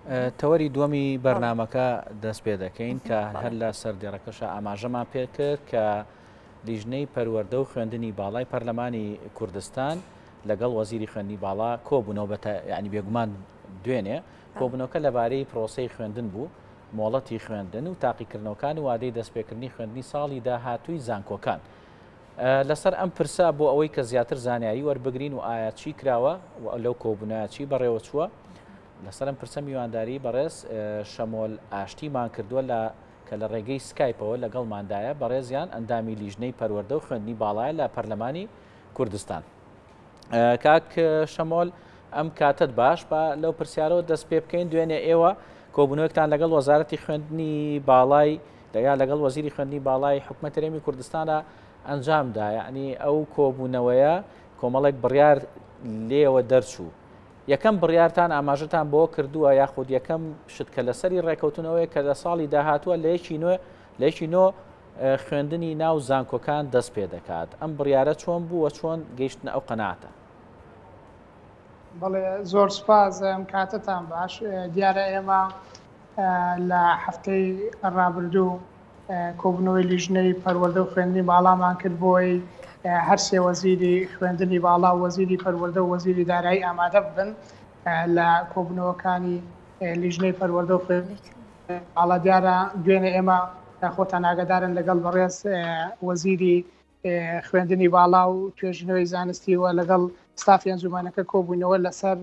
تەوەری دووەمی بەرنامەکە دەست پێ دەکەین کە هەر لە سەردێڕەکەشە ئاماژەمان پێ کرد کە لیژنەی پەروەردە و خوێندنی باڵای پەرلەمانی کوردستان لەگەڵ وەزیری خوێندنی باڵا کۆبوونەوە بە ینی بێگومان دوێنێ کۆبوونەوەکە لەبارەی پرۆسەی خوێندن بوو مۆڵەتی خوێندن و تاقیکردنەوەکان و وادەی دەستپێکردنی خوێندنی ساڵی داهاتووی زانکۆکان لەسەر ئەم پرسە بۆ ئەوەی کە زیاتر زانیاری وەربگرین و ئایا چی کراوە لەو کۆبوونەیە چی بەڕێوە چووە لەسەر ئەم پرسە میوانداری بەڕێز شەمۆل ئاشتیمان کردووە کە لە ڕێگەی سکایپەوە لەگەڵماندایە بەڕێزیان ئەندامی لیژنەی پەروەردە و خوێندنی باڵایە لە پەرلەمانی کوردستان. کاک شەمۆل ئەم کاتت باش بە لەو پرسیارەوە دەست پێ بکەین دوێنێ ئێوە کۆبوونەوەکتان لەگەڵ وەزارەتی خوێندنی باڵای یا لەگەڵ وەزیری خوێندنی باڵای حکوومەتی هەرێمی کوردستانە ئەنجامدا یعنی ئەو کۆبوونەوەیە کۆمەڵێک بڕیار لێەوە دەرچوو یەکەم بڕیارتان ئاماژتان بۆ کردووە یاخود یەکەم شت کە لەسەری ڕێکەوتنەوەی کە لە ساڵی داهاتووە لە یەکی نوێ خوێندنی ناو زانکۆکان دەست پێ دەکات ئەم بڕیارە چۆن بووە چۆن گەیشتنە ئەو قەناعەتە؟ بەڵێ زۆر سوپاس ئەم کاتتان باش دیارە ئێمە لە هەفتەی ڕابردوو کۆبوونەوەی لیژنەی پەروەردە و خوێندنی باڵامان کرد بۆی هەر سێ وەزیری خوێندنی باڵا و وەزیری پەروەردە و وەزیری دارایی ئامادە ببن لە کۆبوونەوەکانی لیژنەی پەروەردە و خوێندنی باڵا دیارە دوێنێ ئێمە خۆتان ئاگادارن لەگەڵ بەڕێز وەزیری خوێندنی باڵا و توێژینەوەی زانستی و لەگەڵ ستافی ئەنجومانەکە کۆبوونەوە لەسەر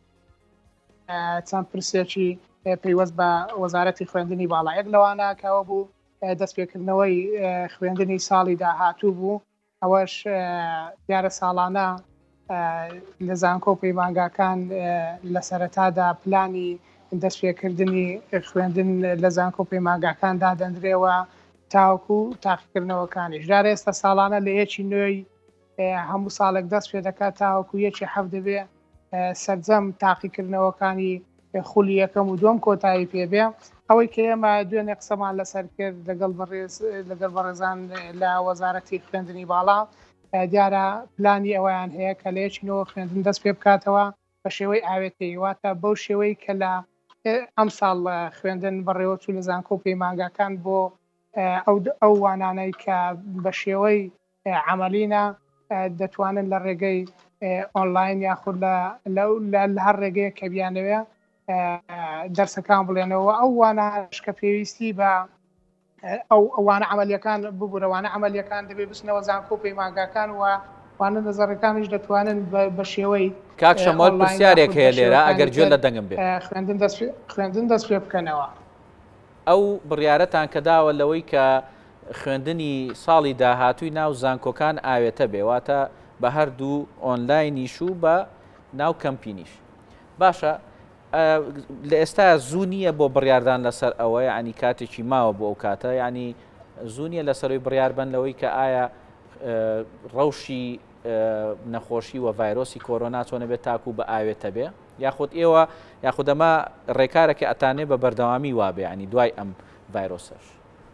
چەند پرسێکی پەیوەست بە وەزارەتی خوێندنی باڵا یەک لەوانە کەەوە بوو دەستپێکردنەوەی خوێندنی ساڵی داهاتوو بوو ئەوەش دیارە ساڵانە لە زانکۆ پەیمانگاکان لە سەرەتادا پلانی دەستپێکردنی خوێندن لە زانکۆ پەیمانگاکاندا دەندرێەوە تاوەکو تاقیکردنەوەکانی ژارە ئێستا ساڵانە لە یەکی نوێی هەموو ساڵێک دەست پێ دەکات تاوەکو یەکی حەف دەبێ سەرجەم تاقیکردنەوەکانی خولی یەکەم و دووەم کۆتایی پێبێ ئەوەی کە ئێمە دوێنێ قسەمان لەسەر کرد لەگەڵ بەڕێزان لە وەزارەتی خوێندنی باڵا دیارە پلانی ئەویان هەیە کە لە یەکینەوە خوێندن دەست پێ بکاتەوە بە شێوەی ئاوێتەیە واتە بەو شێوەی کە لە ئەم ساڵ خوێندن بەڕێوە چوو لە زانکۆ پەیمانگاکان بۆ ئەو وانانەی کە بە شێوەی عەمەلیە دەتوانن لە ڕێگەی ئۆنلاین یاخود لە هەر ڕێگەیە کە بیانەوێ دەرسەکان بڵێنەوە ئەو وانەش کە پێویستی بە ئەوانە عەمەلیەکان ببوورەوانە عەمەلیەکان دەبێت بچنەوە زانکۆ پەیمانگاکان وانە نەزەڕەکانیش دەتوانن بە شێوەی کاک شەمۆل پرسیارێک هەیە لێرە ئەگەر گوێ لە دەنگم بێت خوێندن دەست پێ بکەنەوە ئەو بڕیارەتان کە داوە لەوەی کە خوێندنی ساڵی داهاتووی ناو زانکۆکان ئاوێتە بێواتە بە هەردوو ئۆنلاینیش و بە ناو کەمپینیش باشە لە ئێستا زوو نییە بۆ بڕیاردان لەسەر ئەوە ینی کاتێکی ماوە بۆ ئەو کاتە ینی زوو نییە لەسەرەوەی بڕیار بن لەوەی کە ئایا ڕەوشی نەخۆشی و ڤایرۆسی کۆرۆنا چۆنە بێت تاکو بە ئاوێتە بێ یاخود ئێوە یاخود ئەمە ڕێکارێکی ئەتانێ بە بەردەوامی وابێ ینی دوای ئەم ڤایرۆسەش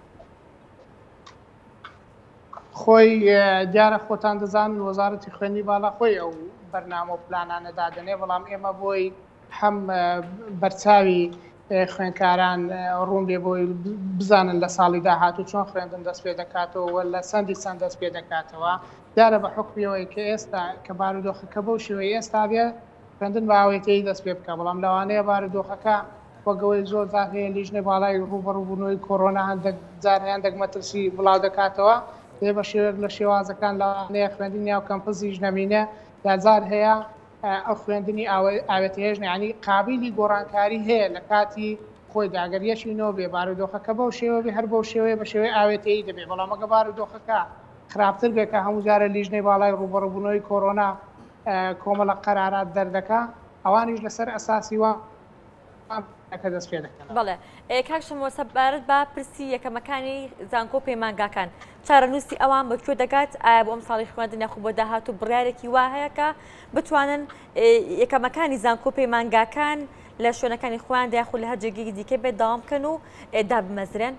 خۆی دیارە خۆتان دەزانن وەزارەتی خوێندنی باڵا خۆی ئەو بەرنامە و پلانانەدا دەنێ بەڵام ئێمە بۆی هەم بەرچاوی خوێندکاران ڕوون بێ بۆی بزانن لە ساڵی داهاتوو چۆن خوێندن دەست پێ دەکاتەوە لە سەندی چەند دەست پێ دەکاتەوە دیارە بە حکمیەوەی کە ئێستا کە بارودۆخەکە بەو شێوەی ئێستا بێ خوێندن بە ئاوێتەیی دەست پێ بکە بەڵام لەوانەیە بارودۆخەکە وەگەوەی زۆر جار هەیە لیژنەی باڵای ڕوبەڕووبوونەوەی کۆرۆنا هەندێک جار هەندێک مەترسی بڵاو دەکاتەوە دێ بە شێوەیەک لە شێوازەکان لەوانەیە خوێندنی ناو کەمپەزیش نەمینە جار هەیە ئەو خوێندنی ئاوێتەیەش ینی قابلی گۆڕانکاری هەیە لە کاتی خۆی داگەریەکی نۆ بێ بارودۆخەکە بەو شێوە بێ هەر بەو شێوەیە بە شێوەی ئاوێتەیی دەبێت بەڵام ئەگە بارودۆخەکە خراپتر بێت کە هەموو جارە لیژنەی باڵای ڕوبەڕووبوونەوەی کۆرۆنا کۆمەڵە قەرارات دەردەکا ئەوانیش لەسەر ئەساسی وە دەست پێ دەکەن. بەڵێ کاک شەمۆل سەبارەت بە پرسی یەکەمەکانی زانکۆ پەیمانگاکان چارەنووسی ئەوان بەکوێ دەگات ئایا بۆ ئەم ساڵی خوێندن یاخود بۆ داهاتوو بڕیارێکی وا هەیە کە بتوانن یەکەمەکانی زانکۆ پەیمانگاکان لە شوێنەکانی خۆیان یاخود لە هەر جێگەیەکی دیکە بێت داوام بکەن و دابمەزرێن؟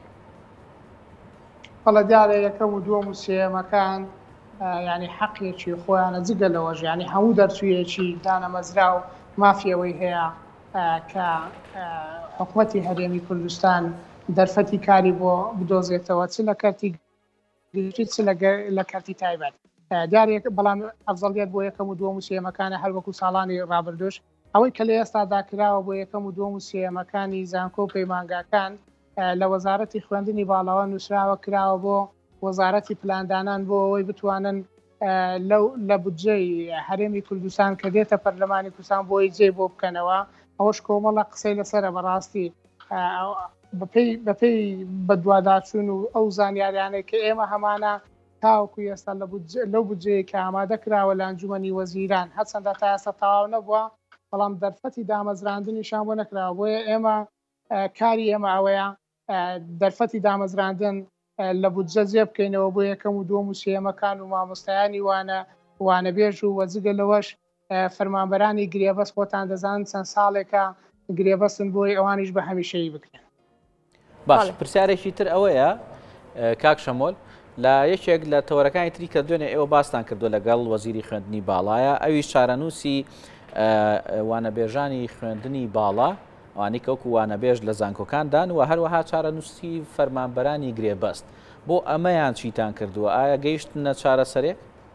بەڵێ دیارە یەکەم و دووەم و سێەمەکان ینی حەقێکی خۆیانە جگە لەوەژ ینی هەموو دەرچوویەکی دانەمەزرا و مافیەوەی هەیە کە حکوومەتی هەرێمی کوردستان دەرفەتی کاری بۆ بدۆزێتەوە چ لە کەرتی گشتی چ لە کەرتی تایبەت دیارێک بەڵام ئەفزەڵیەت بۆ یەکەم و دووەم و سێەمەکانە هەر وەکو ساڵانی ڕابردوش ئەوەی کە لە ئێستا داکراوە بۆ یەکەم و دووەم و سێەمەکانی زانکۆ و پەیمانگاکان لە وەزارەتی خوێندنی باڵاوە نووسراوە کراوە بۆ وەزارەتی پلاندانان بۆ ئەوەی بتوانن لە بودجەی هەرێمی کوردستان کە دێتە پەرلەمانی کوردستان بۆی جێ بۆ بکەنەوە ئەوەش کۆمەڵە قسەی لەسەرە بەڕاستی بەپێی بەدواداچوون و ئەو زانیاریانەی کە ئێمە هەمانە تاوەکو ئێستا لەو بودجەیە کە ئامادە کراوە لە ئەنجومەنی وەزیران هەرچەندە تا ئێستا تەواو نەبووە بەڵام دەرفەتی دامەزراندنیشان بۆ نەکراوە بۆیە ئێمە کاری ئێمە ئەوەیە دەرفەتی دامەزراندن لە بودجە جێ بکەینەوە بۆ یەکەم و دووەم و سێەمەکان و مامۆستایانی وانەبێژ و وەجگە لەوەش فەرمانبەرانی گرێبەست خۆتان دەزانن چەند ساڵێکە گرێبەستن بۆی ئەوانیش بە هەمیشەیی بکرێن. باش پرسیارێکی تر ئەوەیە کاک شەمۆل لە یەکێک لە تەوەرەکانی تری کە دوێنێ ئێوە باستان کردو لەگەڵ وەزیری خوێندنی باڵایە ئەوی شارەنووسی وانەبێژانی خوێندنی باڵا ئەوانەی کەوکو وانەبێژ لە زانکۆکاندان و هەروەها چارەنووسی فەرمانبەرانی گرێبەست بۆ ئەمەیان چیتان کردووە ئایا گەیشتنە چارەسەرێک؟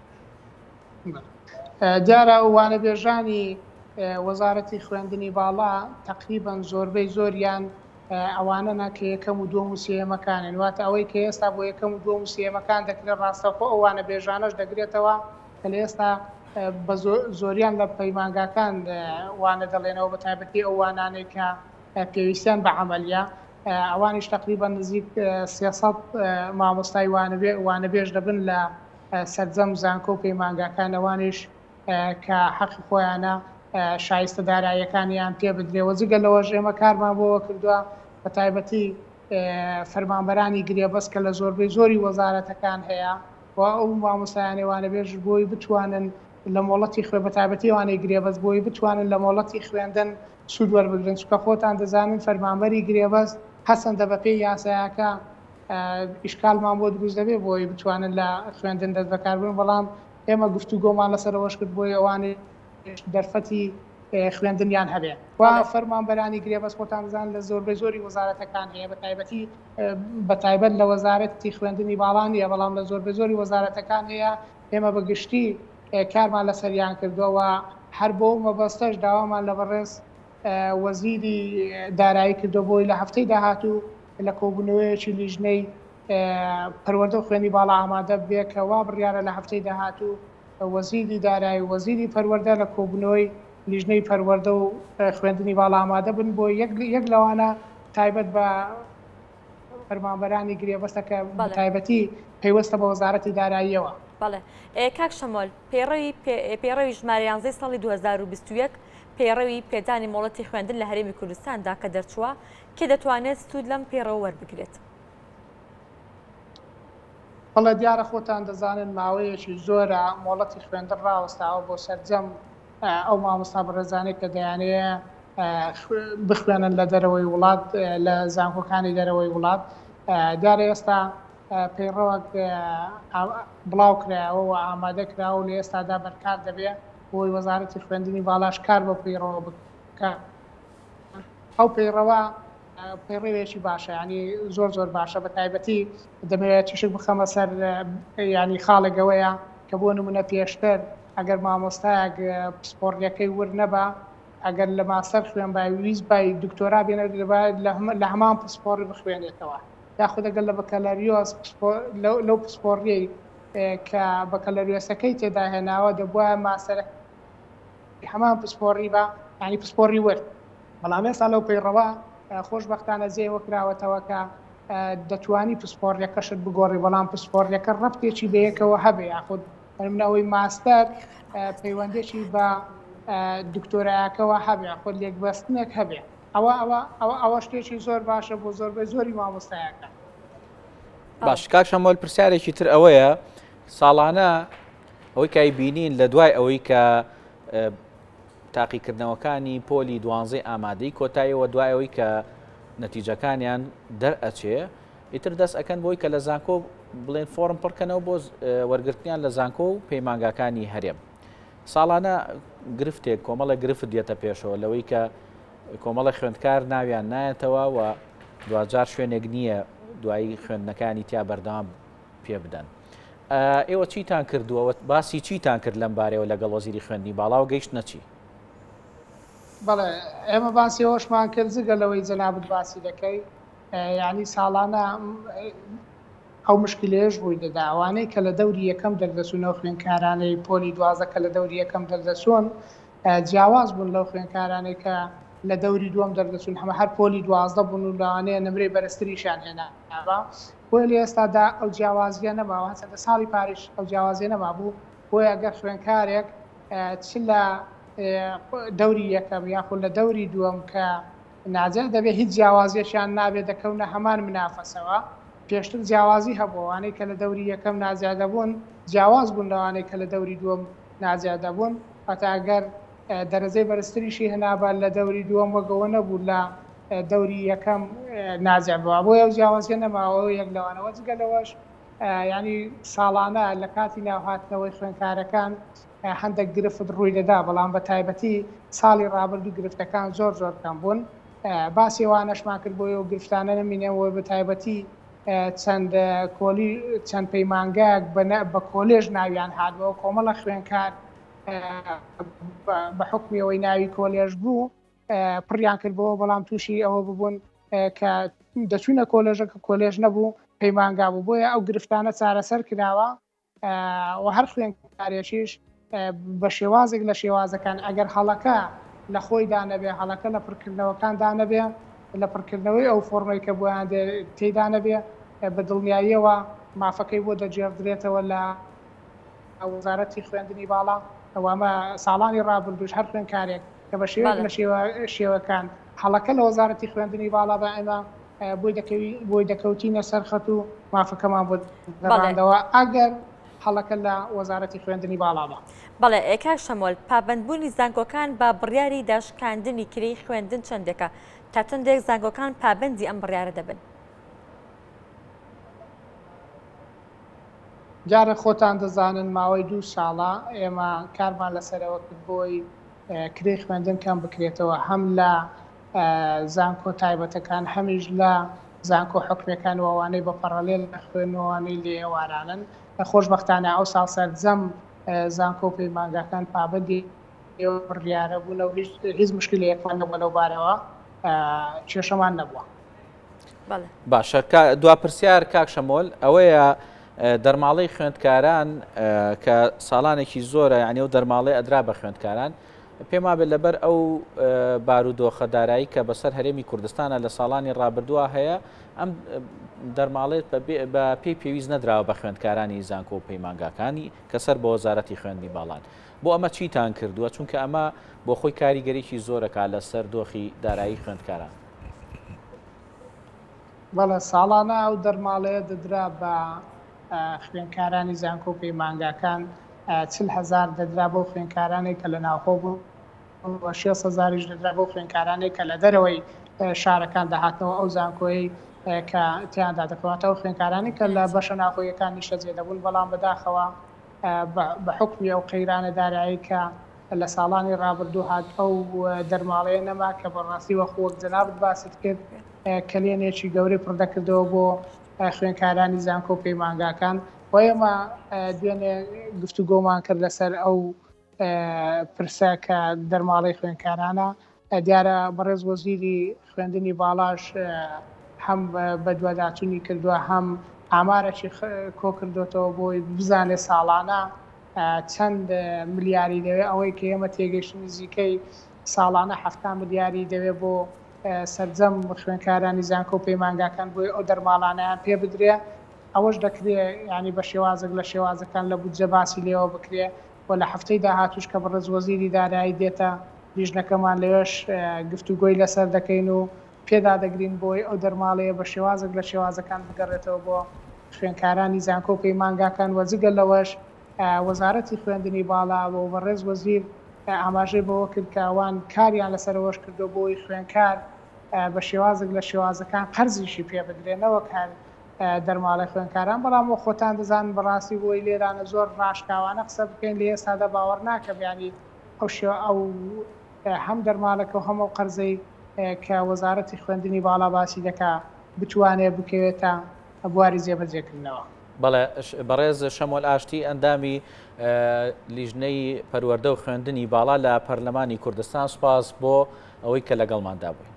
دیارە وانەبێژانی وەزارەتی خوێندنی باڵا تقریبان زۆربەی زۆریان ئەوانە کە یەکەم و دووەم و سێەمەکانن واتە ئەوەی کە ئێستا بۆ یەکەم و دووەم و سێەمەکان دەکرێت ڕاستەخۆ ئەو وانەبێژانەش دەگرێتەوە کە لە ئێستا بە زۆریان لە پەیمانگاکان وانە دەڵێنەوە بە تایبەتی ئەو وانانەی کە پێویستیان بە عەمەلیە ئەوانیش تقریبان نزیک 300 مامۆستای وانەبێژ دەبن لە سەرجەم زانکۆ و پەیمانگاکان ئەوانیش کە حەقی خۆیانە شایستە داراییەکانیان پێ بدرێەوە جگە لەوەش ئێمە کارمان بۆەوە کردووە بە تایبەتی فەرمانبەرانی گرێبەست کە لە زۆربەی زۆری وەزارەتەکان هەیە و ئەو مامۆستایانی وانەبێژ بۆی بتوانن لە مۆڵەتی خوێ بە تایبەتی وانەی گرێبەست بۆی بتوانن لە مۆڵەتی خوێندن سوود وەربگرن چکە خۆتان دەزانن فەرمانبەری گرێبەست هەسەندە بەپێی یاسایەکە ئیشکالمان بۆ دروست دەبێت بۆی بتوانن لە خوێندن دەست بەکاربن بەڵام ئێمە گفتوگۆمان لەسەرەوەش کرد بۆی ئەوانەی دەرفەتی خوێندنیان هەبێ و فەرمانبەرانی گرێبەست خۆتان دەزانن لە زۆربەی زۆری وەزارەتەکان هەیە بە تایبەت لە وەزارەتی خوێندنی باڵانیە بەڵام لە زۆربەی زۆری وەزارەتەکان هەیە ئێمە بەگشتی کارمان لەسەریان کردووە هەر بۆ مەبەستەش داوامان لە بەڕێز وەزیری دارایی کردو بۆی لە هەفتەی داهاتوو لە کۆبوونەوەیەکی لیژنەی پەروەردە و خوێندنی باڵا ئامادە بێکەوە بڕیارە لە هەفتەی داهاتوو وەزیری دارایی و وەزیری پەروەردە لە کۆبوونەوەی لیژنەی پەروەردە و خوێندنی باڵا ئامادە بن بۆ یەک لەوانە تایبەت بە فەرمانبەرانی گرێبەستەکە بە تایبەتی پەیوەستە بە وەزارەتی داراییەوە. بەڵێ کاک شەمۆل پێڕەوی ژمارە 11 ساڵی 2021 پێڕەوی پێدانی مۆڵەتی خوێندن لە هەرێمی کوردستاندا کە دەرچووە کێ دەتوانێت سوود لەم پێڕەوە وەربگرێت؟ بەڵێ دیارە خۆتان دەزانن ماوەیەکی زۆرە مۆڵەتی خوێندن ڕاوەستاوە بۆ سەرجەم ئەو مامۆستا بەڕێزانەی کە دەیانەیە بخوێنن لە دەرەوەی وڵات لە زانکۆکانی دەرەوەی وڵات دیارە ئێستا پەیڕەوەک بڵاو کرایەوە و ئامادە کراوە و لە ئێستادا بەرکار دەبێت بۆی وەزارەتی خوێندنی باڵاش کار بە پەیڕەوە بکە ئەو پەیڕەوە پەیڕەوێکی باشە ینی زۆر باشە بە تایبەتی دەمەوێت چشک بخەمە سەر ینی خاڵێکەوەیە کە بۆ نمونە پێشتر ئەگەر مامۆستایەک پسپۆڕیەکەی ور نەبە ئەگەر لە ماستەر خوێن ویست بای دکتۆرا بێنە لە هەمان پسپۆڕی بخوێنێتەوە یاخود ئەگەر لە بەکەلەریۆس لەو پسپۆڕیەی کە بەکەلەریۆسەکەی تێدا هێناوە دەبووە ماسەر هەمان پسپۆڕی بە ینی پسپۆڕی ورد بەڵام ئێستا لەو پەیڕەوە خۆشبەختانە جێوە کراوەتەوە کە دەتوانی پسپۆڕیەکەشت بگۆڕی بەڵام پسپۆڕیەکە ڕەبتێکی بەیەکەوە هەبێ یاخود ئەوەی ماستەر پەیوەندێکی بە دکتۆرایەکەەوە هەبێ خۆ لێکبەستنێک هەبێ ئەوە شتێکی زۆر باشە بۆ زۆربەی زۆری مامۆستایەکە. باش کاک شەمۆل پرسیارێکی تر ئەوەیە ساڵانە ئەوەی کای بینین لە دوای ئەوەی کە تاقیکردنەوەکانی پۆلی 12 ئامادەی کۆتاییەوە دوایەوەی کە نەتیجەکانیان دەرئەچێ ئیتر دەست ئەکەن بۆی کە لە زانکۆ بڵێن فۆرم پڕکەنەوە بۆ وەرگرتنیان لە زانکۆ و پەیمانگاکانی هەرێم ساڵانە گرفتێک کۆمەڵە گرفت دێتە پێشەوە لەوەی کە کۆمەڵی خوێندکار ناویان نایەتەوە و دوجار شوێنێک نییە دوایی خوێندنەکانی تیا بەردەوام پێ بدەن. ئێوە چیتان کردووە باسی چیتان کرد لەم بارەوە لەگەڵ وەزیری خوێندنی باڵا و گەیشت نەچی؟ بەڵێ ئێمە باسی ئەوەشمان کرد جگەلەوەی جەنابەت باسی دەکەی یعنی ساڵانە ئەو مشکلێش ڕووی دەدا ئەوانەی کە لە دەوری یەکەم دەردەچوونەوە خوێندکارانەی پۆلی دوازە کە لە دەوری یەکەم دەردەچوون جیاواز بوون لەو خوێندکارانەی کە لە دەوری دووەم دەردەچوون هەمە هەر پۆلی دوازدە بوون و لەوانەیە نمرەی بەرزتریشان هێناوە بۆی لە ئێستادا ئەو جیاوازیە نەماوە چەندە ساڵی پاریش ئەو جیاوازیە نەمابوو بۆی ئەگەر خوێندکارێک چ لە دەوری یەکەم یاخود لە دەوری دووەم کە ناجێت دەبێت هیچ جیاوازیەشیان نابێت دەکەونە هەمان منافەسەوە پێشتر جیاوازی هەبووانەی کە لە دەوری یەکەم ناجیادەبوون جیاواز بوون لەوانەی کە لە دەوری دووەم ناجیادەبوون هەتاگەر دەرەجەی بەرزتریشی هەنابان لە دەوری دووەم وەگەوە نەبوو لە دەوری یەکەم ناجیابەوە بۆ ئەو جیاوازیە نەماوە یەک لەوانەوە جگەلەوەش ینی ساڵانە لە کاتی ناوهاتنەوەی خوێندکارەکان هەندێک گرفت ڕووی دەدا بەڵام بە تایبەتی ساڵی ڕابردوو گرفتەکان زۆر کەم بوون باسی وانەشمان کرد بۆ ئەو گرفتانە نمینەوە بە تایبەتی چەند پەیمانگەیەک بە کۆلێژ ناویان هاتبەوە کۆمەڵە خوێندکار بە حکمیەوەی ناوی کۆلێژ بوو پڕیان کردبەوە بەڵام تووشی ئەوە ببوون کە دەچوونە کۆلێژەکە کۆلێژ نەبوو پەیمانگا بوو بۆیە ئەو گرفتانە چارەسەر کراوە و هەر خوێندکارێکیش بە شێوازێک لە شێوازەکان ئەگەر هەڵەکە لە خۆیدا نەبێ هەڵەکە لە پڕکردنەوەکاندا نەبێ لە پڕکردنەوەی ئەو فۆرمەی کە بۆیان تێدا نەبێ بە دڵنیاییەوە مافەکەی بۆ دەجێڕدرێتەوە لە وەزارەتی خوێندنی باڵا ئەوامە ساڵانی ڕابردوش هەر خوێندکارێک کە بە شێوەیەک لە شێوەکان هەڵەکە لە وەزارەتی خوێندنی باڵا بە ئێمە بۆی دەکەوتینە سەرخەت و مافەکەمان بۆ دەڕاندەوە ئەگەر هەڵەکە لە وەزارەتی خوێندنی باڵادا. بەڵێ کاک شەمۆل پابەندبوونی زانکۆکان بە بڕیاری داشکاندنی کری خوێندن چەندێکە تا چەندێک زانکۆکان پابەندی ئەم بڕیارە دەبن؟ جارە خۆتان دەزانن ماوەی 2 ساڵە ئێمە کارمان لەسەرەوە کرد بۆی کری خوێندن کەم بکرێتەوە هەم لە زانکۆ تایبەتەکان هەمیش لە زانکۆ حکمەکان وانەی بە پەڕەلێل لە خوێنەوەوانەی لێ ئێوارانن خۆشبەختانە ئەو ساڵ سەرجەم زانکۆ پەیمانگاکان پابەندی بڕیارە بوون و هیچ مشکلەیەکمان نەبووە لەو بارەوە کێشەمان نەبووە. باشە دواپرسیار کاک شەمۆل ئەوەیە دەرماڵەی خوێندکاران کە ساڵانێکی زۆرە یعنی ئەو دەرماڵی ئەدرا بە خوێندکاران پێم وابێت لەبەر ئەو بارودۆخەدارایی کە بەسەر هەرێمی کوردستانە لە ساڵانی ڕابردووە هەیە ئەم دەرماڵێت بە پێی پێویست نەدراوە بە خوێندکارانی زانکۆ و پەیمانگاکانی کە سەر بە وەزارەتی خوێندنی باڵان بۆ ئەمە چیتان کردووە چونکە ئەمە بۆ خۆی کاریگەریی زۆرەکە لەسەر دۆخی دارایی خوێندکاران. بەڵێ ساڵانە ئەو دەرماڵەیە دەدرا بە خوێندکارانی زانکۆ و پەیمانگاکان 40,000 دەدرا بۆ خوێندکارانێک کە لە ناوخۆ بوو 6,000 دەدرا بۆ خوێندکارانێک کە لە دەرەوەی شارەکان داهاتنەوە ئەو زانکۆیی کە تیاندا دەکەواتەوە خوێندکارانی کە لە بەشە ناوخۆیەکانی شەجێ دەبوون بەڵام بەداخەوە بە حکمی ئەو قەیرانە دارایی کە لە ساڵانی ڕابردوو هات ئەو دەرماڵەیە نەما کە بەڕاستی وەخۆک جەنابەت باست کرد کلێنێکی گەورەی پڕدەکردەوە بۆ خوێندکارانی زانکۆ و پەیمانگاکان و ئێمە دوێنێ گفتوگۆمان کرد لەسەر ئەو پرسە کە دەرماڵەی خوێندکارانە دیارە بەڕێز وەزیری خوێندنی باڵاش هەم بە دوواداچوونی کردووە هەم ئامارێکی کۆ کردوێتەوە بۆی بزانێ ساڵانە چەند ملیاری دەوێت ئەوەی کە ئێمە تێگەیشتنی نزیکەی ساڵانە 7 ملیاری دەوێت بۆ سەرجەم خوێندکارانی زانکۆ و پەیمانگاکان بۆی ئەو دەرماڵانەیان پێ بدرێ ئەوەش دەکرێت ینی بە شێوازێک لە شێوازەکان لە بودجە باسی لێەوە بکرێ و لە هەفتەی داهاتووش کە بەڕێز وەزیری دارایی دێتە لیژنەکەمان لەوێش گفتوگۆی لەسەر دەکەین و پێدا دەگرین بۆی ئەو دەرماڵەیە بە شێوازێک لە شێوازەکان بگەڕێتەوە بۆ خوێندکارانی زانکۆ و پەیمانگاکان و جگە لەوەش وەزارەتی خوێندنی باڵا بۆ بەڕێز وەزیر ئاماژەی بەوە کرد کە ئەوان کاریان لەسەرەوەش کردو بۆی خوێندکار بە شێوازێک لە شێوازەکان قەرزیشی پێ بدرێنەوە کار دەرماڵی خوێندکاران بەڵام بۆ خۆتان دەزان بەڕاستی بۆی لێرانە زۆر ڕاشکاوانە قسە بکەین لە ئێستادا باوەڕ ناکە بیانی ئەو هەم دەرمالەکە و هەموو قەرزەی کە وەزارەتی خوێندنی باڵا باسی دەکا بتوانێت بکەوێتە بواری جێبەجێکردنەوە. بەڵێ بەڕێز شەمۆل ئاشتی ئەندامی لیژنەی پەروەردە و خوێندنی باڵا لە پەرلەمانی کوردستان سپاس بۆ ئەوەی کە لەگەڵماندا بووین.